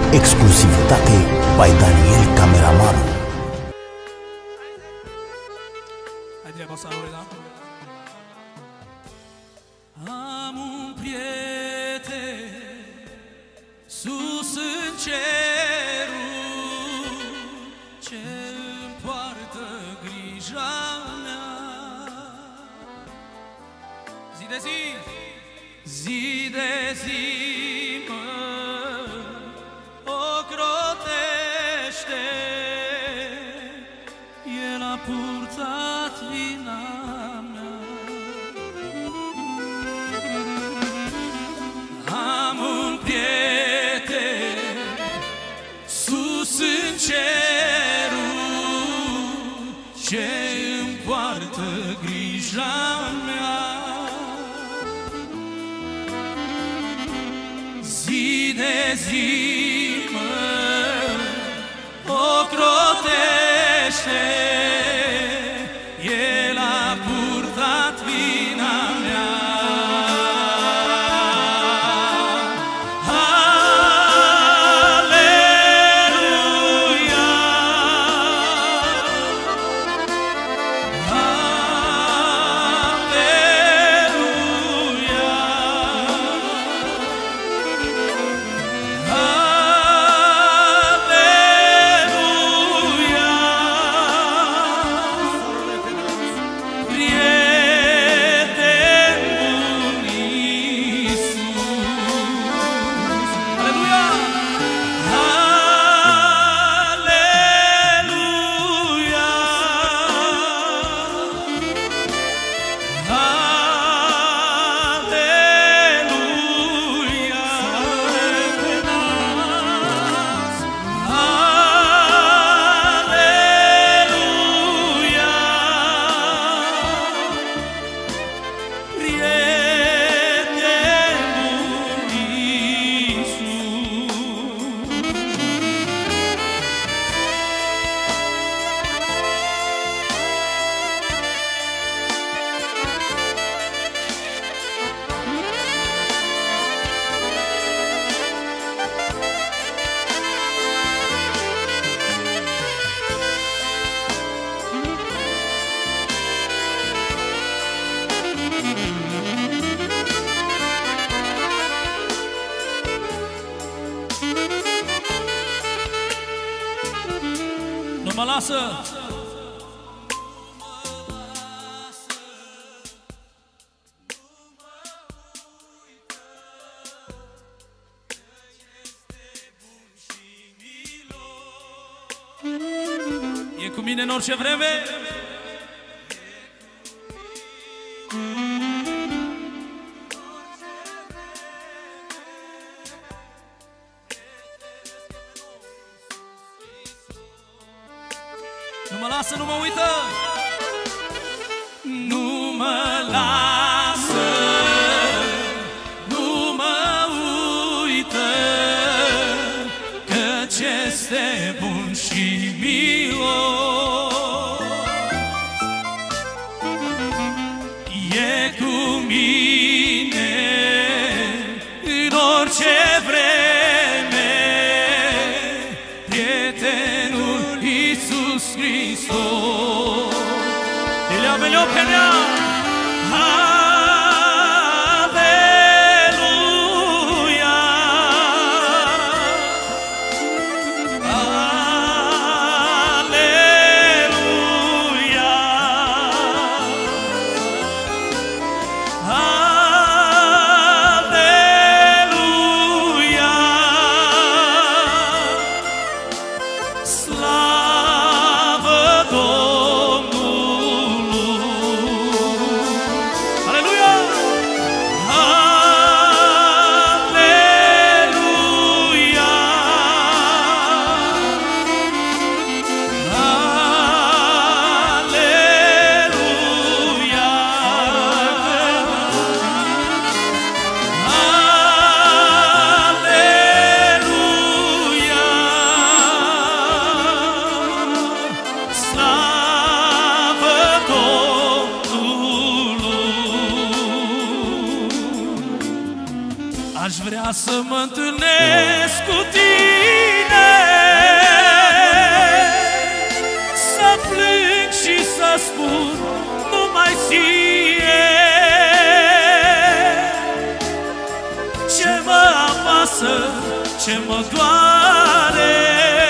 Exclusivitate by Daniel Cameraman. Am un prieten sus în cerul ce-mi poartă grija mea. Zi de zi, zi de zi mă ocrotește, El a purtat vina mea. Am un prieten sus în cerul ce îmi poartă grija mea. Zi de zi mă ocrotește, El a purtat vina mea. Nu mă lasă! E cu mine în orice vreme. Nu mă lasă, nu mă uită. Nu mă lasă, nu mă uită, căci este bun și milos. E cu mine în orice vreme, prietenul Iisus Hristos. Ele amelhou pelea. Aleluia. Aleluia. Aleluia. Slavă Domnului. Aș vrea să mă întâlnesc cu tine, să plâng și să spun numai ție ce mă apasă, ce mă doare,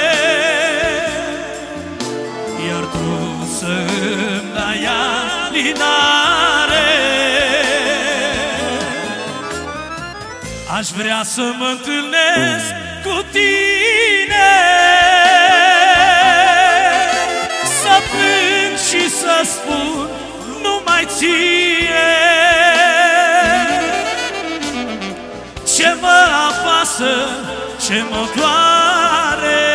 iar tu să-mi dai alinare. Aș vrea să mă întâlnesc cu tine, să plâng și să spun numai ție ce mă apasă, ce mă doare,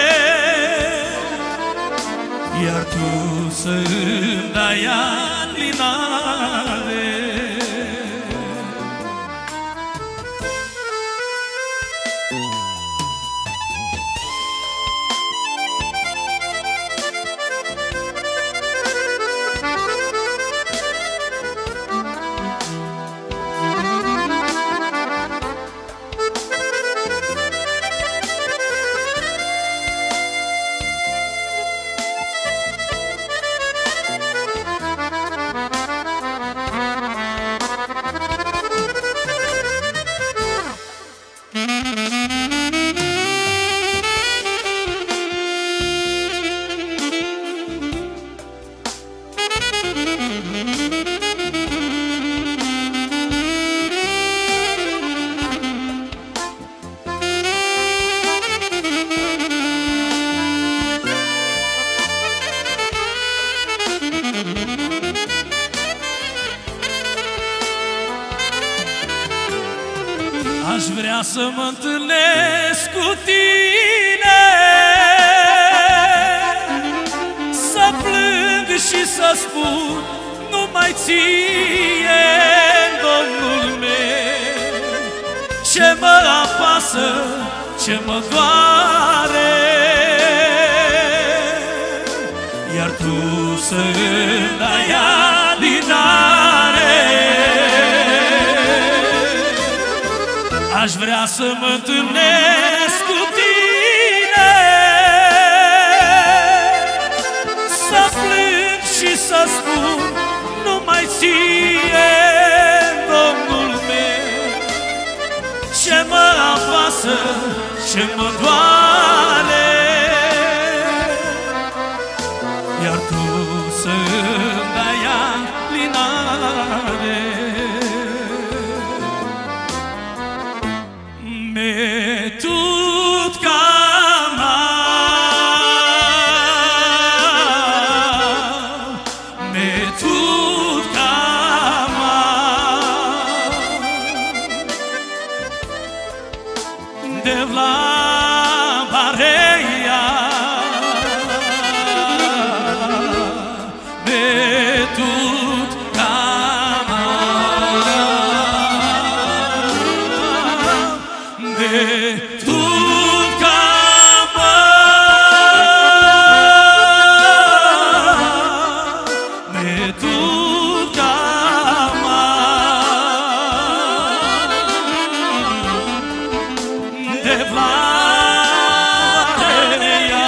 iar tu să-mi dai alinare. Aș vrea să mă întâlnesc cu tine, să plâng și să spun numai ție, Domnul meu, ce mă apasă, ce mă doare, iar tu să-mi dai alinare. Aș vrea să mă întâlnesc cu tine, să plâng și să spun numai ție, Domnul meu, ce mă apasă, ce mă doare, iar tu să-mi dai alinare. Devla Barea Betut Kama Betut Kama Betut Kama Devla Barea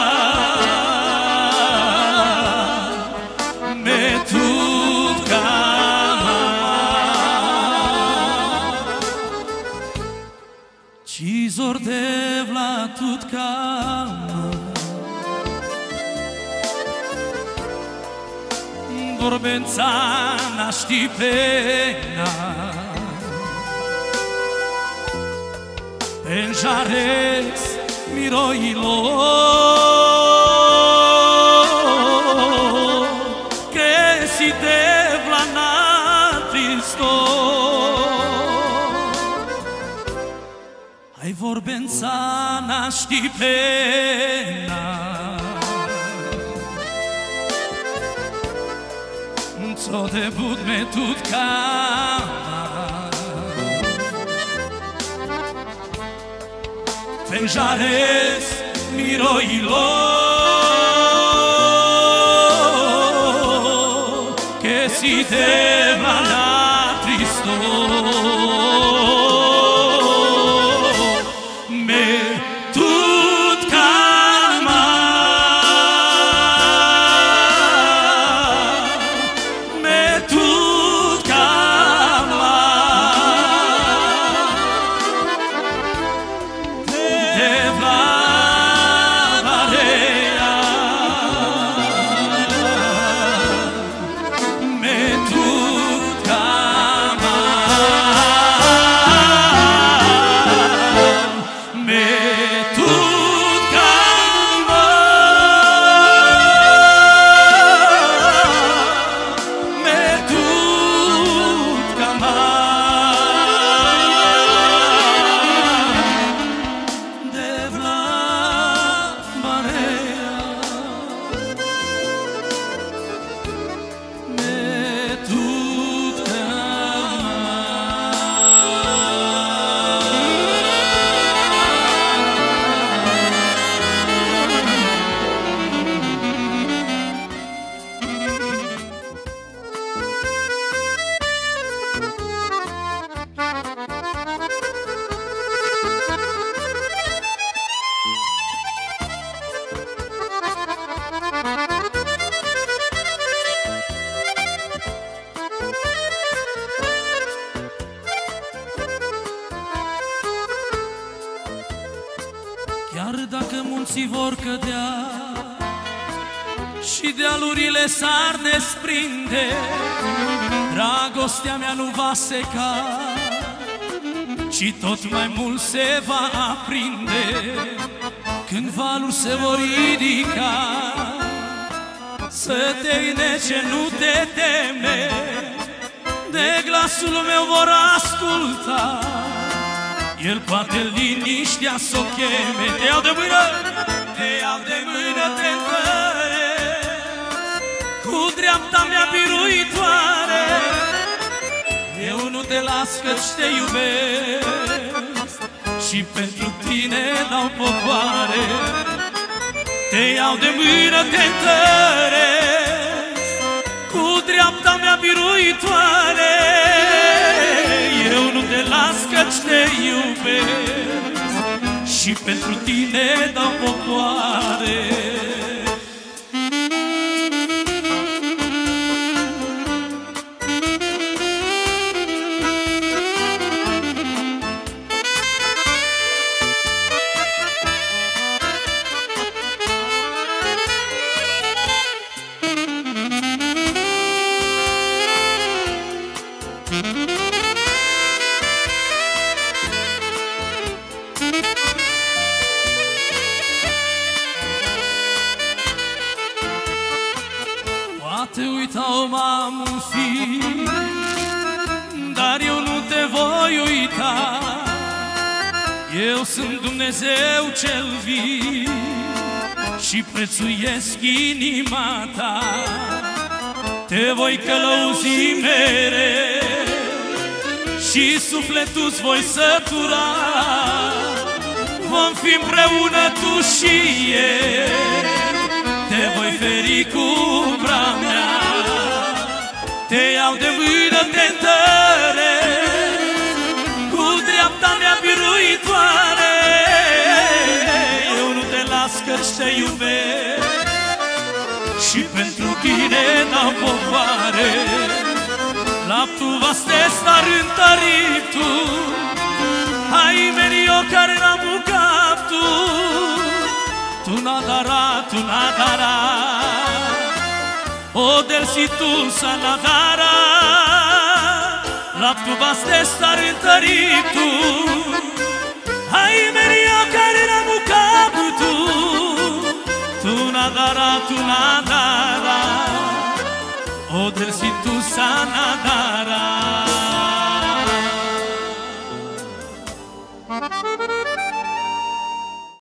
Betut Kama Cizor Devla Tut Kama Dorbența naști pena Penjares miroilo que si Devla na tristo ai vorbența naști pena co debut me tut kama Penjares miroilo que si Devla na tristo dacă munții vor cădea și dealurile s-ar desprinde, dragostea mea nu va seca, ci tot mai mult se va aprinde. Când valuri se vor ridica, să te înnece, nu te teme, de glasul meu vor asculta, el poate liniștea s-o cheme. Te iau de mână, te iau de mână, te întăresc, cu dreapta mea biruitoare, eu nu te las că-ți te iubesc și pentru tine dau popoare. Te iau de mână, te întăresc, cu dreapta mea biruitoare, eu nu te las că-ți te iubesc și pentru tine dau popoare. Poate uitau m-am un fi, dar eu nu te voi uita. Eu sunt Dumnezeu cel vii și prețuiesc inima ta. Te voi călăuzi mereu și sufletul-ți voi sătura. Vom fi împreună tu și eu, te voi feri cu umbra mea. Te iau de mână, te întăresc, cu dreapta mea biruitoare, eu nu te las că-ți te iubesc și pentru tine dau popoare. Laptul va star întărit tu, hai meni eu care n-am bucat tu. Tu nadara, tu nadara, o del si tu sa nadara, laptul va star întărit tu, hai meni eu care n-am bucat tu. Tu nadara, tu nadara, o del si tu sa nadara.